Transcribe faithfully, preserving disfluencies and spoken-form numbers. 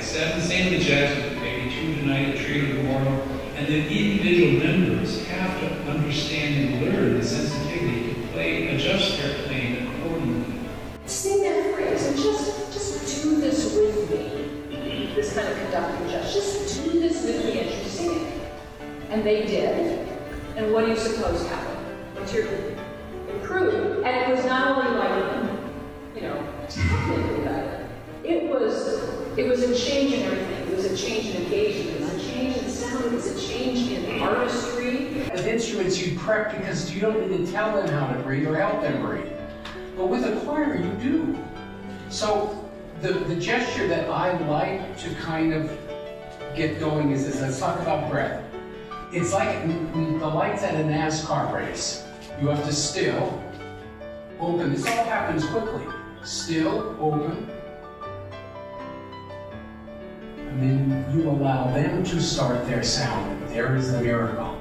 seven, same with the jazz, maybe two tonight, three tomorrow. And then individual members have to understand and learn the sensitivity to play, adjust their playing accordingly. Sing that phrase and just, just do this with me. This kind of conducting gesture. Just do this with me as you sing it. And they did. And what do you suppose happened? What's your improved? And it was not only like, you know, technically better. It was, it was a change in everything. It was a change in engagement. It was a change in sound. It was a change in artistry. With instruments, you prep because you don't need to tell them how to breathe or help them breathe. But with a choir, you do. So the, the gesture that I like to kind of get going is this. Let's talk about breath. It's like the lights at a NASCAR race. You have to still, open. This all happens quickly. Still, open. And then you allow them to start their sound. There is the miracle.